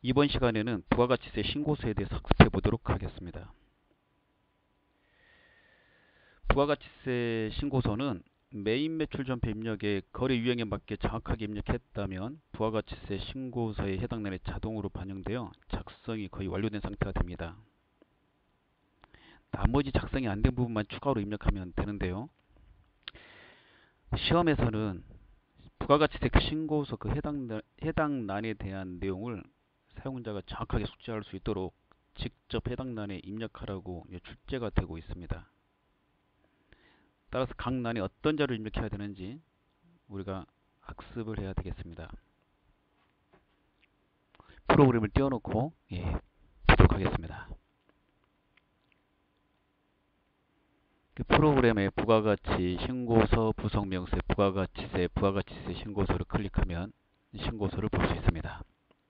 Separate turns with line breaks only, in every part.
이번 시간에는 부가가치세 신고서에 대해서 학습해 보도록 하겠습니다. 부가가치세 신고서는 메인 매출 전표 입력에 거래 유형에 맞게 정확하게 입력했다면 부가가치세 신고서에 해당 란에 자동으로 반영되어 작성이 거의 완료된 상태가 됩니다. 나머지 작성이 안 된 부분만 추가로 입력하면 되는데요. 시험에서는 부가가치세 신고서 그 해당 란에 대한 내용을 사용자가 정확하게 숙지할 수 있도록 직접 해당 란에 입력하라고 출제가 되고 있습니다. 따라서 각 란에 어떤 자료를 입력해야 되는지 우리가 학습을 해야 되겠습니다. 프로그램을 띄워놓고 보도록 하겠습니다. 그 프로그램에 부가가치 신고서 부속명세 부가가치세 신고서를 클릭하면 신고서를 볼 수 있습니다.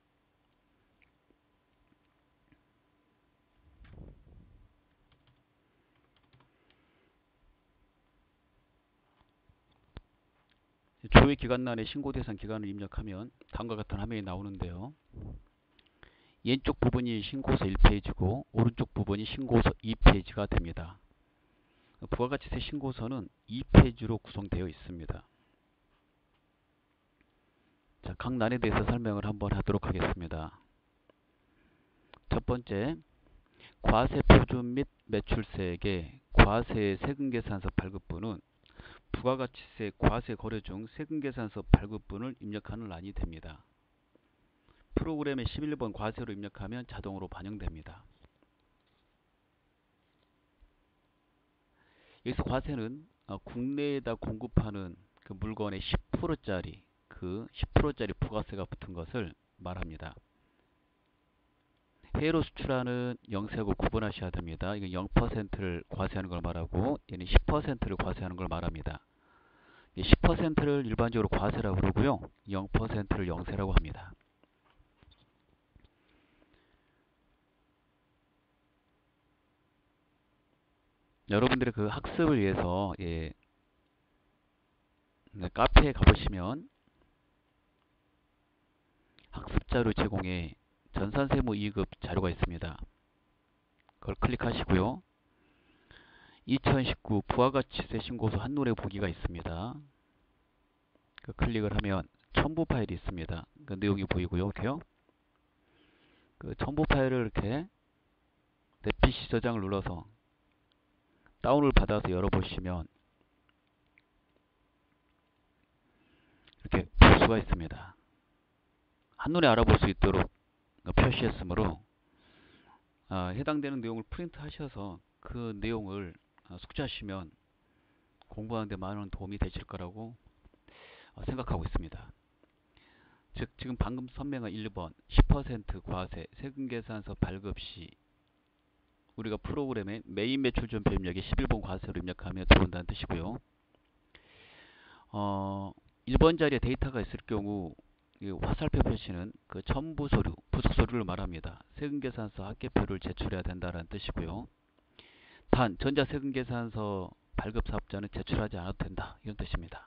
조회 기간란에 신고 대상 기간을 입력하면 다음과 같은 화면이 나오는데요. 왼쪽 부분이 신고서 1페이지고 오른쪽 부분이 신고서 2페이지가 됩니다. 부가가치세 신고서는 2페이지로 구성되어 있습니다. 자, 각 란에 대해서 설명을 한번 하도록 하겠습니다. 첫 번째, 과세 표준 및 매출세액의 과세 세금계산서 발급분은 부가가치세 과세 거래 중 세금계산서 발급분을 입력하는 란이 됩니다. 프로그램에 11번 과세로 입력하면 자동으로 반영됩니다. 여기서 과세는 국내에다 공급하는 그 물건의 10%짜리 그 10%짜리 부가세가 붙은 것을 말합니다. 해외로 수출하는 영세하고 구분하셔야 됩니다. 이건 0%를 과세하는 걸 말하고 얘는 10%를 과세하는 걸 말합니다. 10%를 일반적으로 과세라고 그러고요. 0%를 영세라고 합니다. 여러분들의 그 학습을 위해서 카페에 가보시면 학습자료 제공에 전산세무 2급 자료가 있습니다. 그걸 클릭하시고요. 2019 부가가치세 신고서 한눈에 보기가 있습니다. 그 클릭을 하면 첨부 파일이 있습니다. 그 내용이 보이고요. 이렇게요. 그 첨부 파일을 이렇게 내 PC 저장을 눌러서 다운을 받아서 열어보시면 이렇게 볼 수가 있습니다. 한눈에 알아볼 수 있도록 표시했으므로 해당되는 내용을 프린트 하셔서 그 내용을 숙지하시면 공부하는 데 많은 도움이 되실 거라고 생각하고 있습니다. 즉 지금 방금 설명한 1번 10% 과세 세금계산서 발급 시 우리가 프로그램에 메인 매출 전표 입력에 11번 과세로 입력하면 들어온다는 뜻이고요. 1번 자리에 데이터가 있을 경우 화살표 표시는 그 첨부 서류, 부속 서류를 말합니다. 세금계산서 합계표를 제출해야 된다는 뜻이고요. 단 전자세금계산서 발급 사업자는 제출하지 않아도 된다 이런 뜻입니다.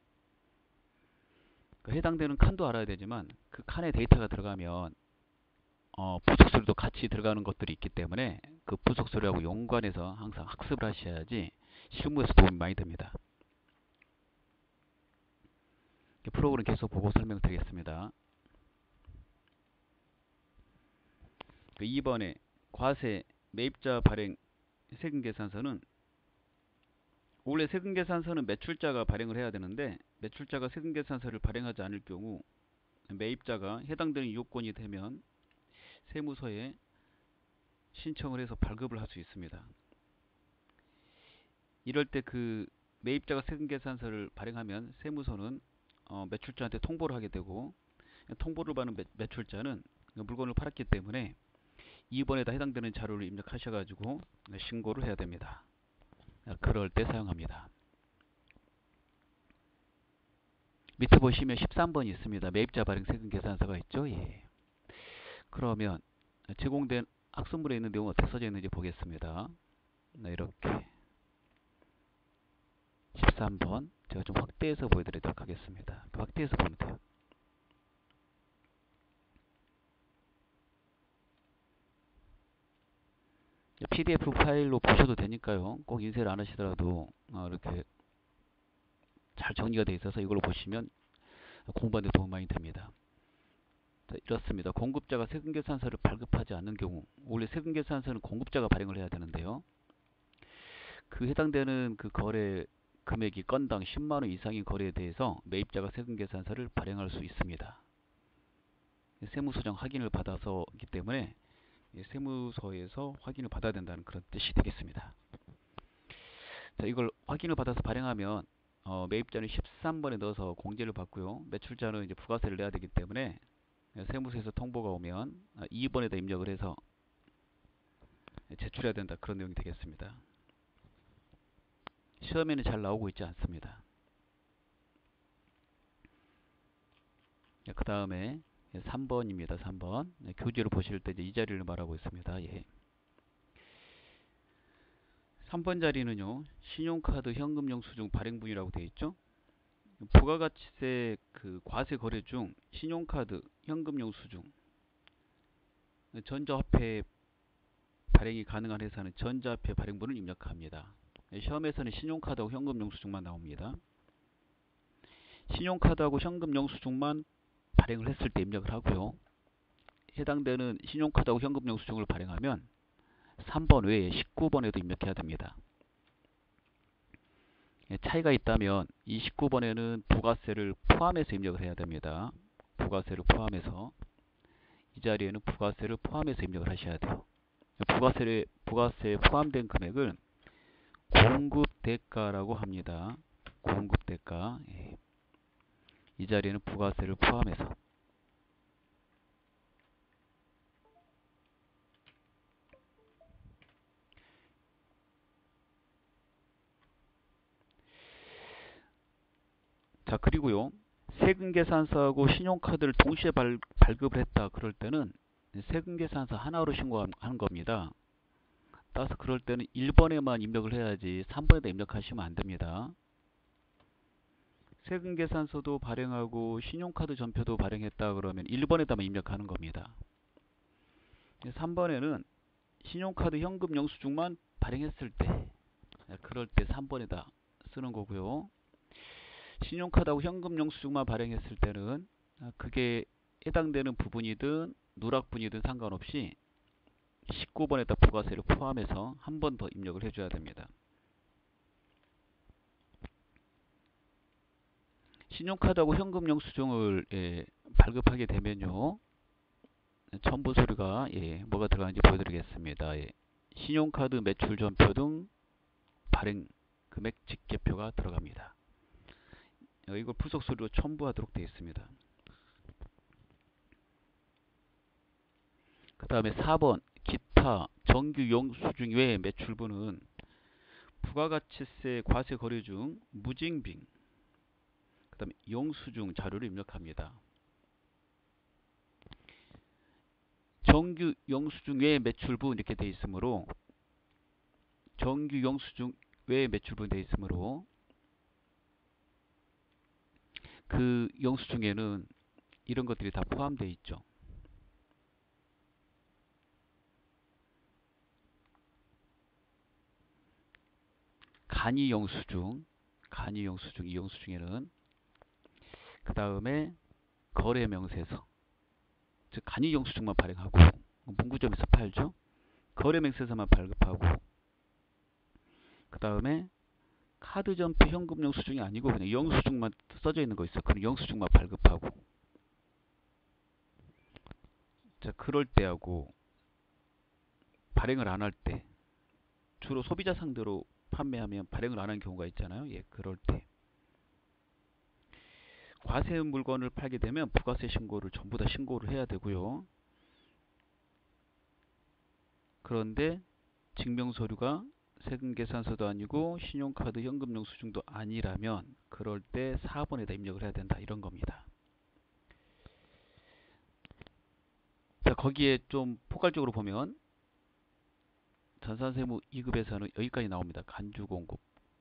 해당되는 칸도 알아야 되지만 그 칸에 데이터가 들어가면 부속 서류도 같이 들어가는 것들이 있기 때문에 그 부속 서류하고 연관해서 항상 학습을 하셔야지 실무에서 도움이 많이 됩니다. 프로그램 계속 보고 설명드리겠습니다. 2번에 과세 매입자 발행 세금계산서는 원래 세금계산서는 매출자가 발행을 해야 되는데 매출자가 세금계산서를 발행하지 않을 경우 매입자가 해당되는 요건이 되면 세무서에 신청을 해서 발급을 할 수 있습니다. 이럴 때 그 매입자가 세금계산서를 발행하면 세무서는 매출자한테 통보를 하게 되고 통보를 받는 매출자는 물건을 팔았기 때문에 2번에다 해당되는 자료를 입력하셔가지고 신고를 해야 됩니다. 그럴 때 사용합니다. 밑에 보시면 13번이 있습니다. 매입자 발행 세금 계산서가 있죠. 그러면 제공된 학습물에 있는 내용 어떻게 써져 있는지 보겠습니다. 이렇게 13번 제가 좀 확대해서 보여드리도록 하겠습니다. 확대해서 보면 돼요. PDF 파일로 보셔도 되니까요. 꼭 인쇄를 안 하시더라도 이렇게 잘 정리가 되어 있어서 이걸로 보시면 공부하는 데 도움 많이 됩니다. 자, 이렇습니다. 공급자가 세금계산서를 발급하지 않는 경우, 원래 세금계산서는 공급자가 발행을 해야 되는데요. 그 해당되는 그 거래 금액이 건당 10만원 이상인 거래에 대해서 매입자가 세금계산서를 발행할 수 있습니다. 세무서장 확인을 받아서이기 때문에 세무서에서 확인을 받아야 된다는 그런 뜻이 되겠습니다. 자, 이걸 확인을 받아서 발행하면 매입자는 13번에 넣어서 공제를 받고요. 매출자는 이제 부가세를 내야 되기 때문에 세무서에서 통보가 오면 2번에다 입력을 해서 제출해야 된다, 그런 내용이 되겠습니다. 시험에는 잘 나오고 있지 않습니다. 그 다음에 3번입니다. 3번. 교재를 보실 때 이제 이 자리를 말하고 있습니다. 예. 3번 자리는요, 신용카드 현금 영수증 발행분이라고 되어 있죠. 부가가치세 그 과세 거래 중 신용카드 현금 영수증 전자화폐 발행이 가능한 회사는 전자화폐 발행분을 입력합니다. 시험에서는 신용카드하고 현금 영수증만 나옵니다. 신용카드하고 현금 영수증만 발행을 했을 때 입력을 하고요. 해당되는 신용카드하고 현금 영수증을 발행하면 3번 외에 19번에도 입력해야 됩니다. 차이가 있다면 이 19번에는 부가세를 포함해서 입력을 해야 됩니다. 부가세를 포함해서. 이 자리에는 부가세를 포함해서 입력을 하셔야 돼요. 부가세에 포함된 금액을 공급대가라고 합니다. 공급대가. 예. 이 자리에는 부가세를 포함해서. 자, 그리고요, 세금계산서하고 신용카드를 동시에 발급을 했다 그럴 때는 세금계산서 하나로 신고하는 겁니다. 따라서 그럴 때는 1번에만 입력을 해야지 3번에다 입력하시면 안 됩니다. 세금계산서도 발행하고 신용카드 전표도 발행했다 그러면 1번에다만 입력하는 겁니다. 3번에는 신용카드 현금 영수증만 발행했을 때, 그럴 때 3번에다 쓰는 거고요. 신용카드하고 현금 영수증만 발행했을 때는 그게 해당되는 부분이든 누락분이든 상관없이 19번에다 부가세를 포함해서 한 번 더 입력을 해줘야 됩니다. 신용카드하고 현금 영수증을 발급하게 되면요, 첨부 서류가 뭐가 들어가는지 보여드리겠습니다. 신용카드 매출 전표 등 발행 금액 직계표가 들어갑니다. 이걸 풀속 서류로 첨부하도록 되어 있습니다. 그 다음에 4번 기타 정규 영수증 외의 매출분은 부가가치세 과세 거래 중 무징빙, 그 다음에 영수증 자료를 입력합니다. 정규 영수증 외의 매출분 이렇게 되어 있으므로, 정규 영수증 외의 매출분 되어 있으므로 그 영수증에는 이런 것들이 다 포함되어 있죠. 간이 영수증, 이 영수증에는 그 다음에 거래 명세서, 즉 간이 영수증만 발행하고 문구점에서 팔죠. 거래 명세서만 발급하고, 그 다음에 카드 전표 현금 영수증이 아니고 그냥 영수증만 써져 있는 거 있어. 그럼 영수증만 발급하고. 자, 그럴 때하고 발행을 안 할 때, 주로 소비자 상대로 판매하면 발행을 안 하는 경우가 있잖아요. 그럴 때 과세 물건을 팔게 되면 부가세 신고를 전부 다 신고를 해야 되고요. 그런데 증명서류가 세금계산서도 아니고 신용카드 현금 영수증도 아니라면 그럴 때 4번에다 입력을 해야 된다, 이런 겁니다. 자, 거기에 좀 포괄적으로 보면 전산세무 2급에서는 여기까지 나옵니다. 간주공급.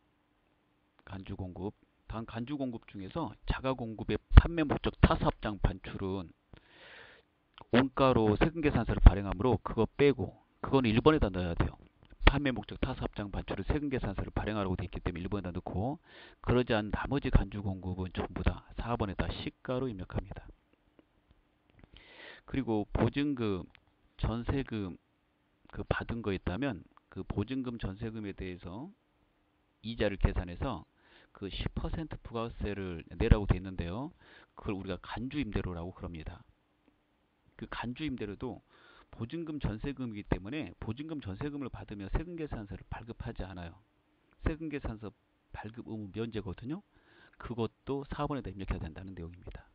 단 간주공급 중에서 자가공급의 판매 목적 타사업장 반출은 원가로 세금계산서를 발행하므로 그거 빼고, 그거는 1번에다 넣어야 돼요. 판매 목적 타사 합장 반출을 세금 계산서를 발행하라고 되어 있기 때문에 1번에다 넣고, 그러지 않은 나머지 간주 공급은 전부 다 4번에다 시가로 입력합니다. 그리고 보증금, 전세금 그 받은 거 있다면 그 보증금, 전세금에 대해서 이자를 계산해서 그 10% 부가세를 내라고 되어 있는데요. 그걸 우리가 간주임대료라고 그럽니다. 그 간주임대료도 보증금, 전세금이기 때문에 보증금, 전세금을 받으면 세금계산서를 발급하지 않아요. 세금계산서 발급 의무 면제거든요. 그것도 4번에다 입력해야 된다는 내용입니다.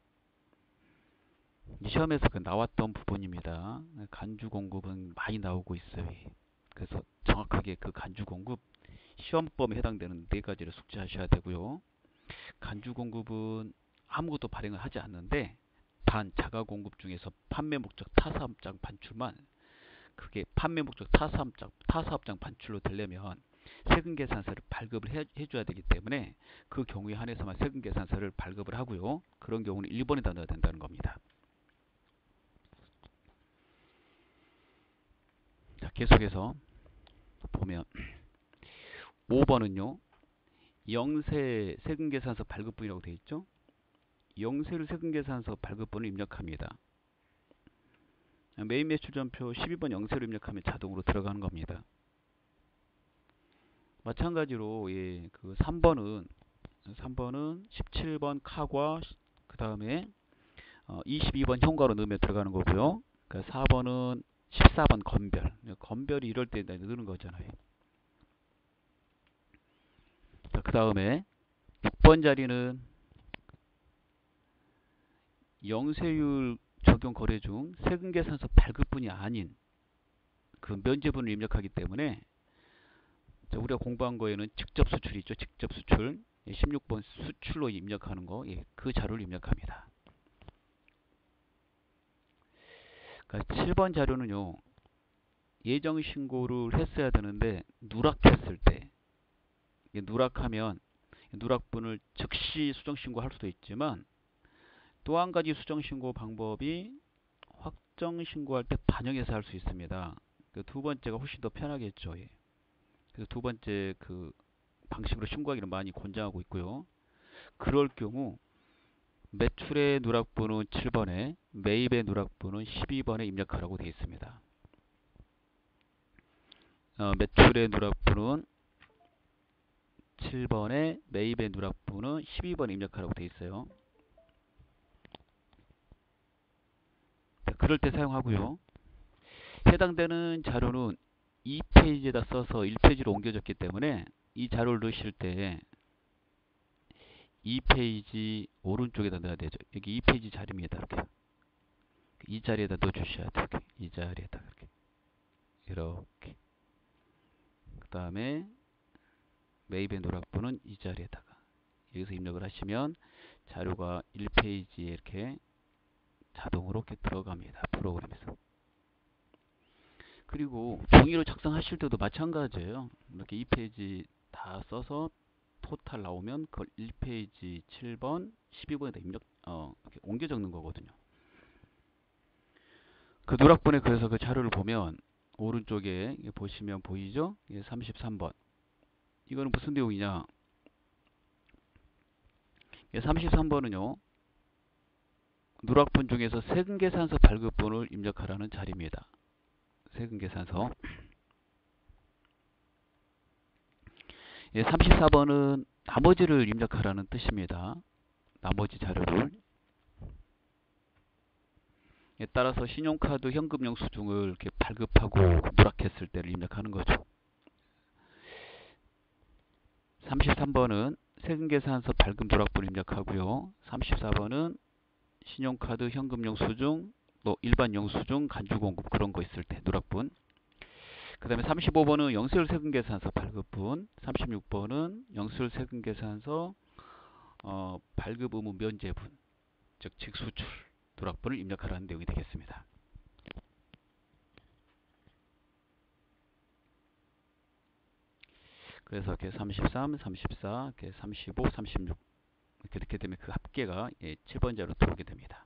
시험에서 그 나왔던 부분입니다. 간주 공급은 많이 나오고 있어요. 그래서 정확하게 그 간주 공급 시험범에 해당되는 4가지를 숙지하셔야 되고요. 간주 공급은 아무것도 발행을 하지 않는데 단 자가 공급 중에서 판매 목적 타사 합장 반출만, 그게 판매 목적 타사 합장 반출로 되려면 세금 계산서를 발급을 해줘야 되기 때문에 그 경우에 한해서만 세금 계산서를 발급을 하고요. 그런 경우는 1번에다 넣어야 된다는 겁니다. 자, 계속해서 보면 5번은요. 영세 세금계산서 발급분이라고 되어 있죠. 영세를 세금계산서 발급분을 입력합니다. 메인 매출전표 12번 영세로 입력하면 자동으로 들어가는 겁니다. 마찬가지로 그 3번은 17번 카과 그 다음에 22번 현과로 넣으면 들어가는 거고요. 그러니까 4번은 14번 건별. 건별이 이럴 때 넣는 거잖아요. 그 다음에 6번 자리는 영세율 적용 거래 중 세금계산서 발급분이 아닌 그 면제분을 입력하기 때문에 우리가 공부한 거에는 직접 수출이 있죠. 직접 수출. 16번 수출로 입력하는 거, 그 자료를 입력합니다. 그러니까 7번 자료는요. 예정 신고를 했어야 되는데 누락했을 때, 누락하면 누락분을 즉시 수정 신고할 수도 있지만 또 한 가지 수정 신고 방법이 확정 신고할 때 반영해서 할 수 있습니다. 그 두 번째가 훨씬 더 편하겠죠. 그래서 두 번째 그 방식으로 신고하기를 많이 권장하고 있고요. 그럴 경우 매출의 누락분은 7번에, 매입의 누락분은 12번에 입력하라고 되어 있습니다. 매출의 누락분은 7번에, 매입의 누락분은 12번에 입력하라고 되어 있어요. 그럴 때 사용하고요. 해당되는 자료는 2페이지에다 써서 1페이지로 옮겨졌기 때문에 이 자료를 넣으실 때 2페이지 오른쪽에다 넣어야 되죠. 여기 2페이지 자리입니다. 이렇게. 이 자리에다 넣어주셔야 돼요. 이 자리에다 이렇게. 그 다음에 매입의 누락분은 이 자리에다가 여기서 입력을 하시면 자료가 1페이지에 이렇게 자동으로 이렇게 들어갑니다. 프로그램에서. 그리고 종이로 작성하실 때도 마찬가지예요. 이렇게 2페이지 다 써서 토탈 나오면 그걸 1페이지 7번, 12번에다 입력, 이렇게 옮겨 적는 거거든요. 그 누락분에 그래서 그 자료를 보면 오른쪽에 보시면 보이죠? 33번. 이거는 무슨 내용이냐? 33번은요. 누락분 중에서 세금계산서 발급분을 입력하라는 자리입니다. 세금계산서. 34번은 나머지를 입력하라는 뜻입니다. 나머지 자료를. 따라서 신용카드 현금 영수증을 이렇게 발급하고 누락했을 때를 입력하는 거죠. 33번은 세금계산서 발급 누락분 입력하고요. 34번은 신용카드 현금 영수증, 또 일반 영수증, 간주공급 그런 거 있을 때 누락분. 그 다음에 35번은 영수증 세금계산서 발급분, 36번은 영수증 세금계산서 발급 의무 면제분, 즉 직수출 누락분을 입력하라는 내용이 되겠습니다. 그래서 이렇게 33, 34, 이렇게 35, 36 이렇게 되면 그 합계가 7번 자로 들어오게 됩니다.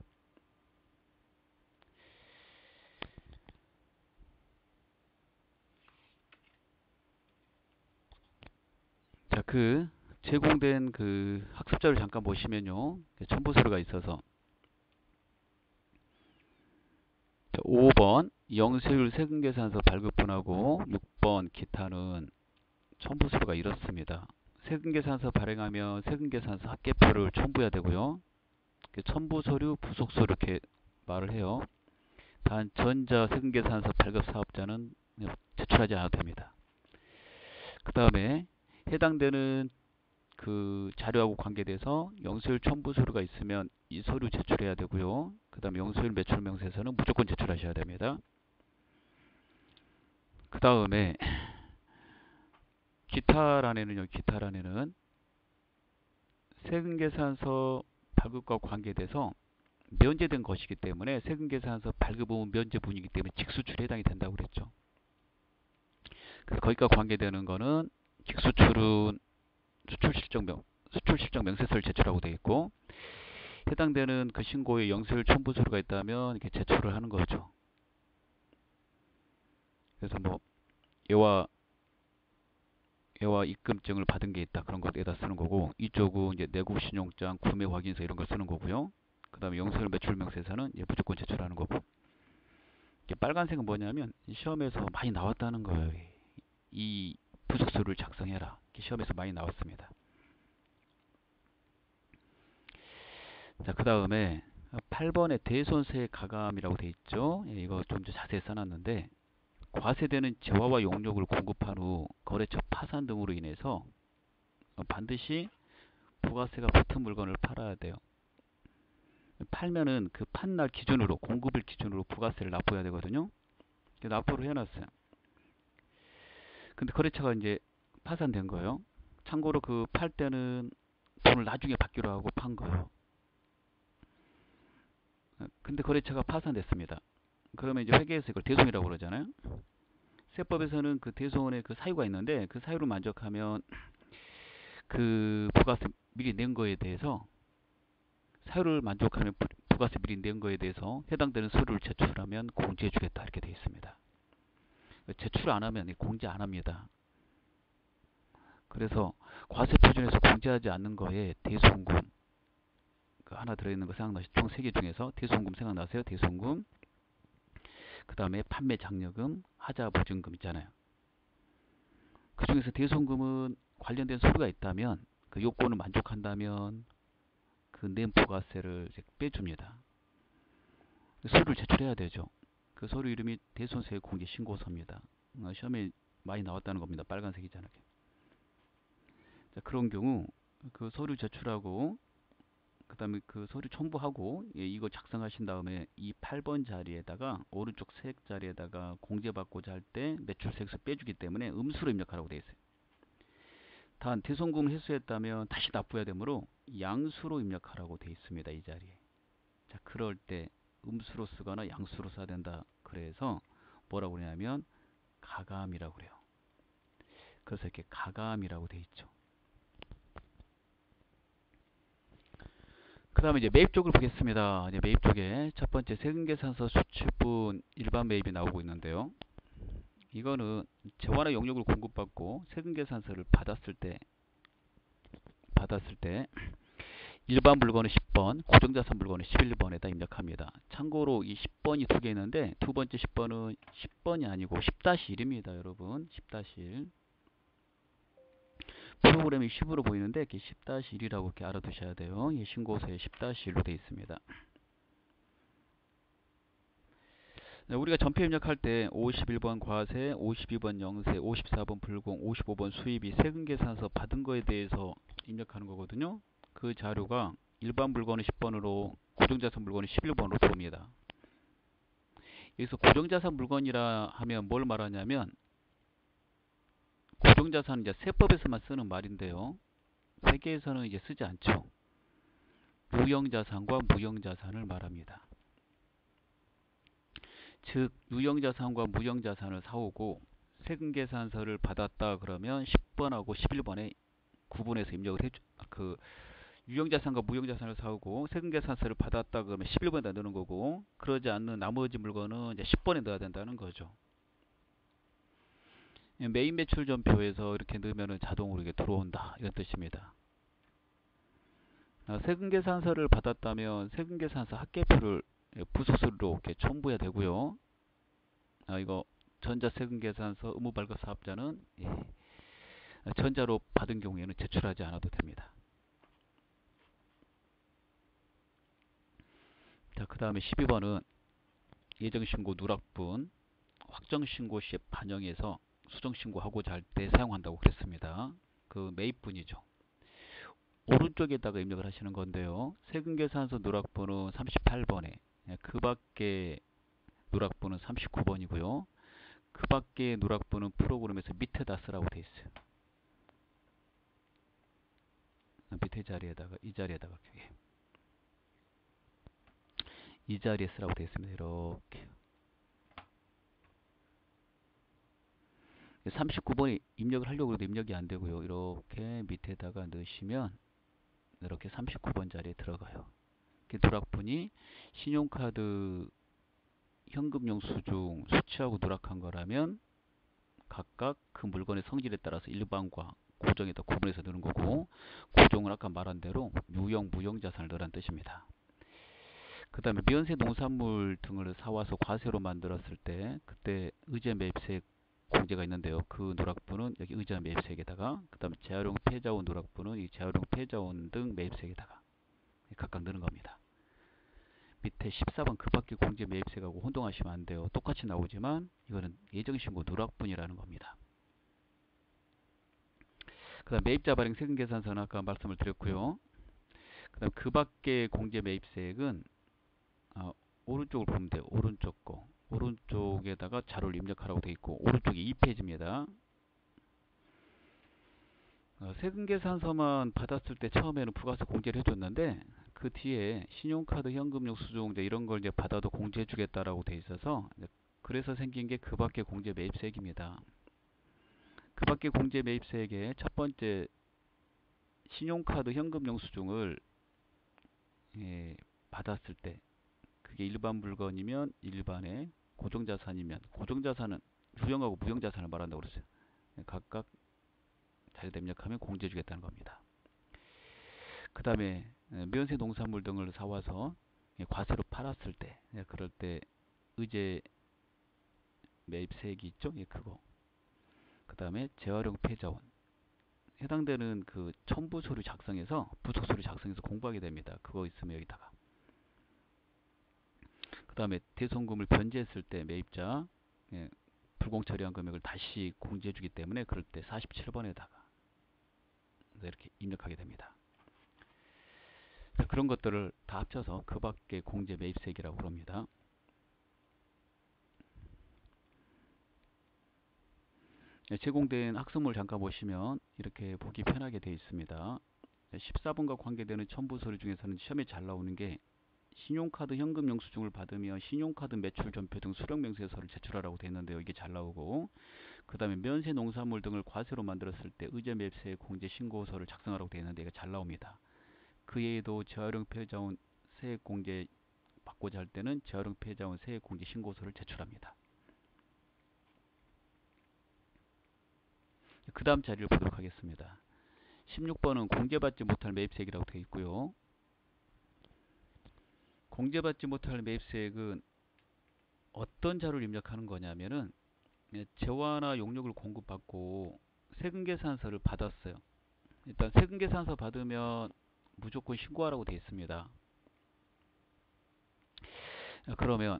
그 제공된 그 학습자를 잠깐 보시면요. 첨부서류가 있어서 5번 영수율 세금계산서 발급분하고 6번 기타는 첨부서류가 이렇습니다. 세금계산서 발행하면 세금계산서 합계표를 첨부해야 되고요. 첨부서류, 부속서류 이렇게 말을 해요. 단 전자 세금계산서 발급 사업자는 제출하지 않아도 됩니다. 그 다음에 해당되는 그 자료하고 관계돼서 영수율 첨부 서류가 있으면 이 서류 제출해야 되고요. 그 다음에 영수율 매출 명세서는 무조건 제출하셔야 됩니다. 그 다음에 기타란에는요. 기타란에는 세금계산서 발급과 관계돼서 면제된 것이기 때문에 세금계산서 발급은 면제분이기 때문에 직수출에 해당이 된다고 그랬죠. 그래서 거기과 관계되는 거는 직수출은 수출 실적 명세서를 제출하고 되어 있고, 해당되는 그 신고에 영수율 첨부 서류가 있다면 이렇게 제출을 하는 거죠. 그래서 뭐 예와 입금증을 받은 게 있다 그런 것에다 쓰는 거고, 이쪽은 이제 내국 신용장, 구매 확인서 이런 걸 쓰는 거고요. 그 다음에 영수율 매출 명세서는 무조건 제출하는 거고. 빨간색은 뭐냐면 시험에서 많이 나왔다는 거예요. 이 부속서류를 작성해라. 시험에서 많이 나왔습니다. 자, 그 다음에 8번에 대손세 가감이라고 돼 있죠. 이거 좀 더 자세히 써놨는데, 과세되는 재화와 용역을 공급한 후 거래처 파산 등으로 인해서 반드시 부가세가 붙은 물건을 팔아야 돼요. 팔면은 그 판날 기준으로, 공급일 기준으로 부가세를 납부해야 되거든요. 납부를 해놨어요. 근데 거래처가 이제 파산된 거예요. 참고로 그 팔 때는 돈을 나중에 받기로 하고 판 거예요. 근데 거래처가 파산됐습니다. 그러면 이제 회계에서 이걸 대손이라고 그러잖아요. 세법에서는 그 대손의 그 사유가 있는데, 그 사유를 만족하면 그 부가세 미리 낸 거에 대해서, 사유를 만족하면 부가세 미리 낸 거에 대해서 해당되는 서류를 제출하면 공제해 주겠다 이렇게 되어 있습니다. 제출 안 하면 공제 안 합니다. 그래서 과세 표준에서 공제하지 않는 거에 대손금 그 하나 들어있는 거 생각나시죠? 총 3개 중에서 대손금 생각나세요? 대손금, 그 다음에 판매 장려금, 하자 보증금 있잖아요. 그 중에서 대손금은 관련된 서류가 있다면, 그 요건을 만족한다면 그 낸 부가세를 이제 빼줍니다. 서류를 제출해야 되죠. 그 서류 이름이 대손세 공제 신고서입니다. 시험에 많이 나왔다는 겁니다. 빨간색이잖아요. 자, 그런 경우 그 서류 제출하고 그 다음에 그 서류 첨부하고 이거 작성하신 다음에 이 8번 자리에다가 오른쪽 색 자리에다가 공제받고자 할 때 매출세에서 빼주기 때문에 음수로 입력하라고 되어 있어요. 단 대손금 회수했다면 다시 납부해야 되므로 양수로 입력하라고 되어 있습니다. 이 자리에. 자, 그럴 때 음수로 쓰거나 양수로 써야 된다. 그래서 뭐라고 그러냐면 가감이라고 그래요. 그래서 이렇게 가감이라고 되어 있죠. 그 다음에 이제 매입 쪽을 보겠습니다. 이제 매입 쪽에 첫 번째 세금계산서 수취분 일반 매입이 나오고 있는데요. 이거는 재화나 용역을 공급받고 세금계산서를 받았을 때 일반 물건은 10번, 고정자산 물건은 11번에다 입력합니다. 참고로 이 10번이 두 개 있는데 두 번째 10번은 10번이 아니고 10-1입니다. 여러분 10-1 프로그램이 10으로 보이는데 이렇게 10-1이라고 이렇게 알아두셔야 돼요. 이 신고서에 10-1로 되어 있습니다. 네, 우리가 전표 입력할 때 51번 과세, 52번 영세, 54번 불공, 55번 수입이 세금계산서 받은 거에 대해서 입력하는 거거든요. 그 자료가 일반 물건은 10번으로 고정자산 물건은 11번으로 들어옵니다. 여기서 고정자산 물건이라 하면 뭘 말하냐면, 고정자산은 이제 세법에서만 쓰는 말인데요. 세계에서는 이제 쓰지 않죠. 유형자산과 무형자산을 말합니다. 즉 유형자산과 무형자산을 사오고 세금계산서를 받았다 그러면 10번하고 11번에 구분해서 입력을 해주, 유형자산과 무형자산을 사오고 세금계산서를 받았다 그러면 11번에다 넣는 거고, 그러지 않는 나머지 물건은 이제 10번에 넣어야 된다는 거죠. 메인 매출 전표에서 이렇게 넣으면 자동으로 이게 들어온다 이런 뜻입니다. 세금계산서를 받았다면 세금계산서 합계표를 부수수로 이렇게 첨부해야 되고요. 이거 전자세금계산서 의무발급사업자는 전자로 받은 경우에는 제출하지 않아도 됩니다. 자, 그 다음에 12번은 예정신고 누락분 확정신고 시에 반영해서 수정신고하고자 할 때 사용한다고 그랬습니다. 그 매입분이죠. 오른쪽에다가 입력을 하시는 건데요. 세금계산서 누락분은 38번에 그 밖에 누락분은 39번이고요. 그 밖에 누락분은 프로그램에서 밑에다 쓰라고 되어 있어요. 밑에 자리에다가 이 자리에다가 이 자리에 쓰라고 되어 있습니다. 이렇게 39번에 입력을 하려고 해도 입력이 안 되고요. 이렇게 밑에다가 넣으시면 이렇게 39번 자리에 들어가요. 누락분이 신용카드 현금 영수증 수취하고 누락한 거라면 각각 그 물건의 성질에 따라서 일반과 고정에다 구분해서 넣는 거고, 고정은 아까 말한 대로 유형, 무형 자산을 넣으라는 뜻입니다. 그 다음에 면세 농산물 등을 사와서 과세로 만들었을 때 그때 의제 매입세 공제가 있는데요. 그 누락분은 여기 의자 매입세액에다가, 그 다음에 재활용 폐자원 누락분은 이 재활용 폐자원 등 매입세액에다가 각각 넣는 겁니다. 밑에 14번 그 밖에 공제 매입세액하고 혼동하시면 안 돼요. 똑같이 나오지만 이거는 예정신고 누락분이라는 겁니다. 그 다음 매입자 발행 세금계산서는 아까 말씀을 드렸고요. 그 다음 그 밖에 공제 매입세액은 오른쪽을 보면 돼요. 오른쪽 거. 오른쪽에다가 자료를 입력하라고 되어 있고, 오른쪽이 2페이지입니다. 세금계산서만 받았을 때 처음에는 부가세 공제를 해줬는데 그 뒤에 신용카드, 현금용 수수공제 이런 걸 이제 받아도 공제해주겠다라고 돼 있어서 그래서 생긴 게 그 밖에 공제 매입세액입니다. 그 밖에 공제 매입세액의 첫 번째 신용카드, 현금용 수중을 받았을 때 그게 일반 물건이면 일반에, 고정자산이면 고정자산은 유형하고 무형자산을 말한다고 그랬어요. 각각 자리에다 입력하면 공제해주겠다는 겁니다. 그 다음에 면세 농산물 등을 사와서 과세로 팔았을 때, 그럴 때 의제 매입세액이 있죠? 그거. 그 다음에 재활용 폐자원. 해당되는 그 첨부 서류 작성해서 부속 서류 작성해서 공부하게 됩니다. 그거 있으면 여기다가. 그 다음에 대손금을 변제했을 때 매입자 불공 처리한 금액을 다시 공제해주기 때문에 그럴 때 47번에다가 이렇게 입력하게 됩니다. 그런 것들을 다 합쳐서 그 밖에 공제 매입세액이라고 합니다. 제공된 학습물 잠깐 보시면 이렇게 보기 편하게 되어 있습니다. 14번과 관계되는 첨부 서류 중에서는 시험에 잘 나오는 게 신용카드 현금 영수증을 받으면 신용카드 매출 전표 등 수령명세서를 제출하라고 되어 있는데요. 이게 잘 나오고, 그 다음에 면세 농산물 등을 과세로 만들었을 때 의제 매입세 공제 신고서를 작성하라고 되어 있는데 이게 잘 나옵니다. 그 외에도 재활용 폐자원 세액 공제 받고자 할 때는 재활용 폐자원 세액 공제 신고서를 제출합니다. 그 다음 자리를 보도록 하겠습니다. 16번은 공제받지 못할 매입세액이라고 되어 있고요. 공제받지 못할 매입세액은 어떤 자료를 입력하는 거냐면은 재화나 용역을 공급받고 세금계산서를 받았어요. 일단 세금계산서 받으면 무조건 신고하라고 되어 있습니다. 그러면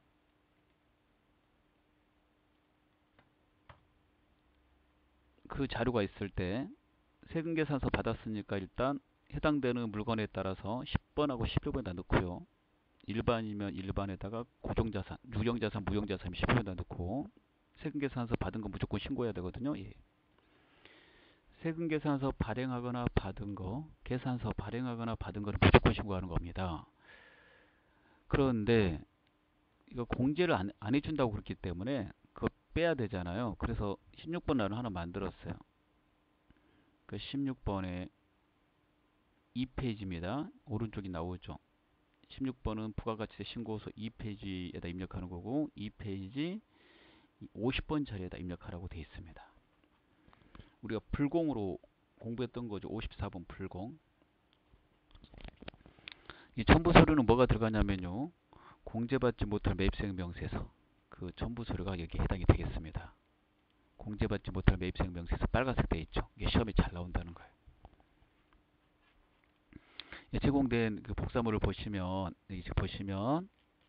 그 자료가 있을 때 세금계산서 받았으니까 일단 해당되는 물건에 따라서 10번하고 11번에다 넣고요. 일반이면 일반에다가 고정자산, 유형자산, 무형자산 10번에다 넣고, 세금계산서 받은 거 무조건 신고해야 되거든요. 세금계산서 발행하거나 받은 거, 계산서 발행하거나 받은 거를 무조건 신고하는 겁니다. 그런데 이거 공제를 안 해준다고 그랬기 때문에 그거 빼야 되잖아요. 그래서 16번 나는 하나 만들었어요. 그 16번에 2페이지입니다. 오른쪽이 나오죠. 16번은 부가가치세 신고서 2페이지에다 입력하는 거고, 2페이지 50번 자리에다 입력하라고 되어 있습니다. 우리가 불공으로 공부했던 거죠. 54번 불공. 이 첨부 서류는 뭐가 들어가냐면요. 공제받지 못할 매입생 명세서. 그 첨부 서류가 여기 해당이 되겠습니다. 공제받지 못할 매입생 명세서 빨간색 돼 있죠. 이게 시험에 잘 나온다는 거예요. 제공된 그 복사물을 보시면 여기 보시면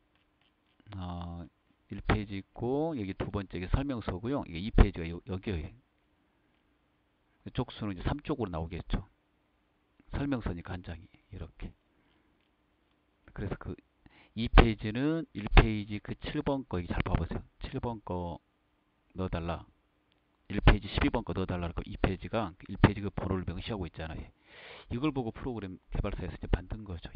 1페이지 있고 여기 두 번째 게 설명서고요. 이게 2페이지가 여기에요. 쪽수는 이제 3쪽으로 나오겠죠. 설명서니까 한 장이 이렇게. 그래서 그 2페이지는 1페이지 그 7번 거, 잘 봐보세요. 7번 거 넣어달라. 1페이지 12번 거 넣어달라. 2페이지가 1페이지 그 번호를 명시하고 있잖아요. 이걸 보고 프로그램 개발사에서 이제 만든 거죠.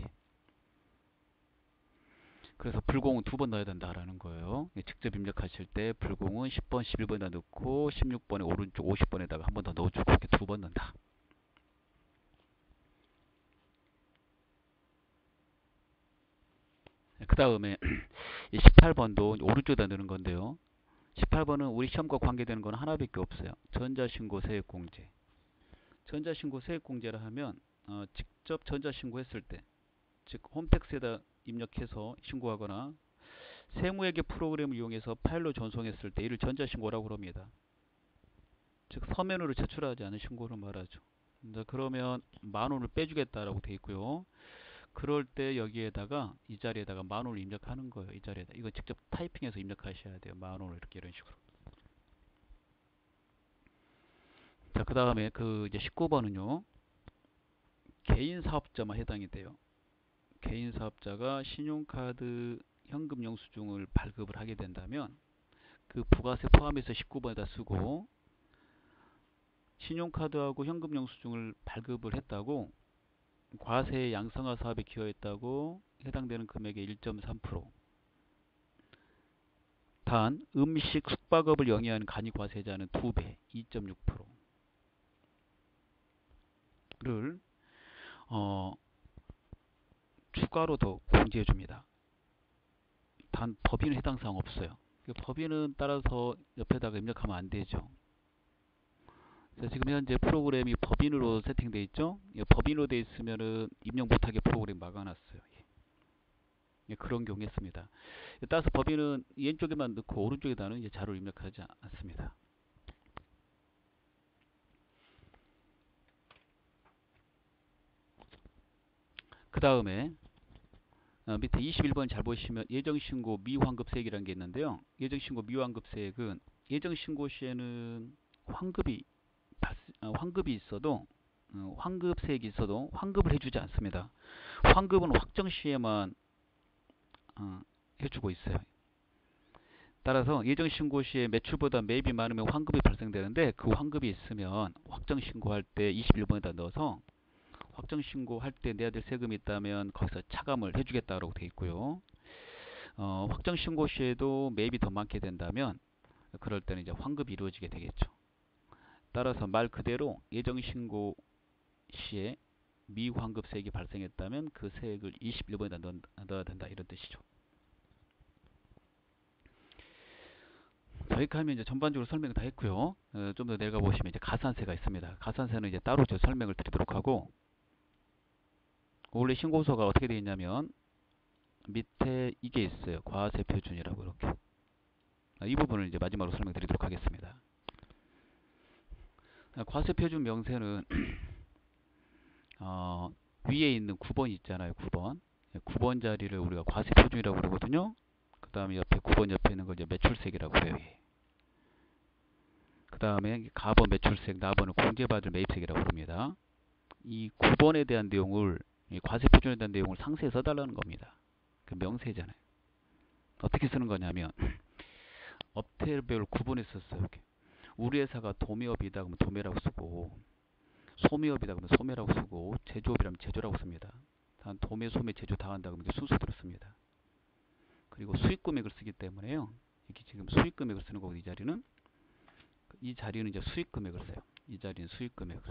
그래서 불공은 2번 넣어야 된다라는 거예요. 직접 입력하실 때 불공은 10번, 11번에다 넣고 16번에 오른쪽 50번에다가 한 번 더 넣어주고 이렇게 2번 넣는다. 그 다음에 18번도 오른쪽에다 넣는 건데요. 18번은 우리 시험과 관계되는 건 하나밖에 없어요. 전자신고 세액공제. 전자신고 세액공제라 하면 직접 전자신고했을 때, 즉 홈택스에다 입력해서 신고하거나 세무회계 프로그램을 이용해서 파일로 전송했을 때 이를 전자신고라고 합니다. 즉 서면으로 제출하지 않은 신고를 말하죠. 그러면 10,000원을 빼주겠다라고 되어 있고요. 그럴 때 여기에다가 이 자리에다가 10,000원을 입력하는 거예요. 이 자리에다. 이거 직접 타이핑해서 입력하셔야 돼요. 10,000원을 이렇게 이런 식으로. 자, 그 다음에 그 이제 19번은요. 개인 사업자만 해당이 돼요. 개인 사업자가 신용카드 현금 영수증을 발급을 하게 된다면 그 부가세 포함해서 19번에다 쓰고 신용카드하고 현금 영수증을 발급을 했다고 과세 양성화 사업에 기여했다고 해당되는 금액의 1.3%. 단 음식 숙박업을 영위한 간이과세자는 2배 2.6%를 추가로 더 공제해 줍니다. 단 법인은 해당 사항 없어요. 법인은 따라서 옆에다가 입력하면 안 되죠. 지금 현재 프로그램이 법인으로 세팅되어 있죠. 법인으로 되어 있으면은 입력 못하게 프로그램 막아놨어요. 그런 경우 했습니다. 따라서 법인은 왼쪽에만 넣고 오른쪽에다는 이제 자료를 입력하지 않습니다. 그 다음에 밑에 21번 잘 보시면 예정신고 미환급세액이라는 게 있는데요. 예정신고 미환급세액은 예정신고 시에는 환급이 있어도 환급세액이 있어도 환급을 해주지 않습니다. 환급은 확정 시에만 해주고 있어요. 따라서 예정신고 시에 매출보다 매입이 많으면 환급이 발생되는데 그 환급이 있으면 확정신고할 때 21번에다 넣어서 확정신고할 때 내야 될 세금이 있다면 거기서 차감을 해주겠다고 되어 있고요. 확정신고 시에도 매입이 더 많게 된다면 그럴 때는 이제 환급이 이루어지게 되겠죠. 따라서 말 그대로 예정신고 시에 미환급세액이 발생했다면 그 세액을 21번에다 넣어야 된다 이런 뜻이죠. 여기까지 하면 이제 전반적으로 설명을 다 했고요. 좀 더 내려가 보시면 이제 가산세가 있습니다. 가산세는 이제 따로 설명을 드리도록 하고, 원래 신고서가 어떻게 되어 있냐면 밑에 이게 있어요. 과세 표준이라고 이렇게. 이 부분을 이제 마지막으로 설명드리도록 하겠습니다. 과세 표준 명세는 위에 있는 9번 있잖아요. 9번. 9번 자리를 우리가 과세 표준이라고 그러거든요. 그 다음에 옆에 9번 옆에 있는 걸 이제 매출세액이라고 해요. 그 다음에 가번 매출세액, 나번은 공제받을 매입세액이라고 합니다. 이 9번에 대한 내용을, 이 과세 표준에 대한 내용을 상세히 써달라는 겁니다. 그 명세잖아요. 어떻게 쓰는 거냐면 업태별 구분해 썼어요. 이렇게. 우리 회사가 도매업이다 그러면 도매라고 쓰고, 소매업이다 그러면 소매라고 쓰고, 제조업이라면 제조라고 씁니다. 단 도매, 소매, 제조 다 한다 그러면 순서대로 씁니다. 그리고 수익 금액을 쓰기 때문에요. 이렇게 지금 수익 금액을 쓰는 거고, 이 자리는 이제 수익 금액을 써요. 이 자리는 수익 금액을.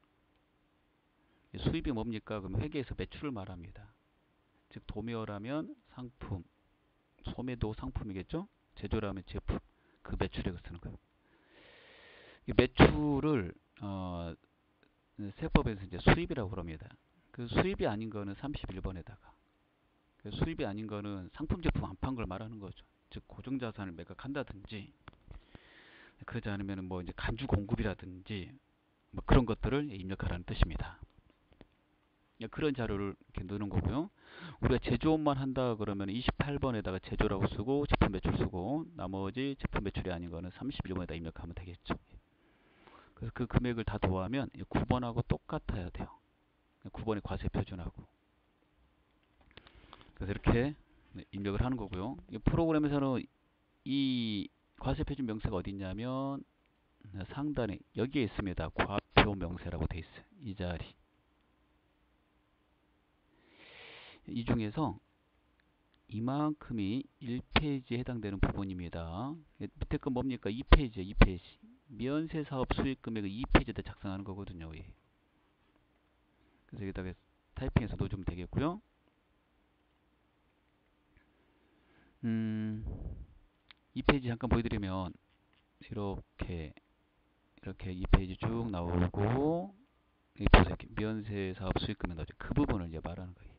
수입이 뭡니까? 그럼 회계에서 매출을 말합니다. 즉 도매어라면 상품, 소매도 상품이겠죠? 제조라면 제품, 그 매출액을 쓰는 거예요. 이 매출을 어, 세법에서 이제 수입이라고 그럽니다. 그 수입이 아닌 거는 31번에다가 그 수입이 아닌 거는 상품 제품 안 판 걸 말하는 거죠. 즉 고정자산을 매각한다든지 그러지 않으면 뭐 이제 간주 공급이라든지 뭐 그런 것들을 입력하라는 뜻입니다. 그런 자료를 이렇게 넣는 거고요. 우리가 제조업만 한다 그러면 28번에다가 제조라고 쓰고 제품 매출 쓰고 나머지 제품 매출이 아닌 거는 31번에다 입력하면 되겠죠. 그래서 그 금액을 다 더하면 9번하고 똑같아야 돼요. 9번의 과세 표준하고. 그래서 이렇게 입력을 하는 거고요. 이 프로그램에서는 이 과세 표준 명세가 어디 있냐면 상단에 여기에 있습니다. 과표 명세라고 돼 있어요. 이 자리. 이 중에서 이만큼이 1페이지에 해당되는 부분입니다. 밑에 건 뭡니까? 2페이지에 2페이지. 면세사업 수익금액을 2페이지에다 작성하는 거거든요. 예. 그래서 여기다가 타이핑해서 넣어주면 되겠고요. 2페이지 잠깐 보여드리면 이렇게 2페이지 쭉 나오고 여기 보세요. 면세사업 수익금액 나오죠. 그 부분을 이제 말하는 거예요.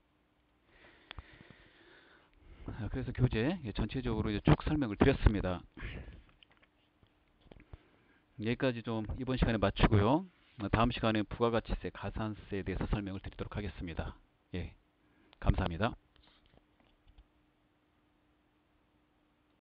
그래서 교재 전체적으로 이제 쭉 설명을 드렸습니다. 여기까지 좀 이번 시간에 마치고요. 다음 시간에 부가가치세, 가산세에 대해서 설명을 드리도록 하겠습니다. 예, 감사합니다.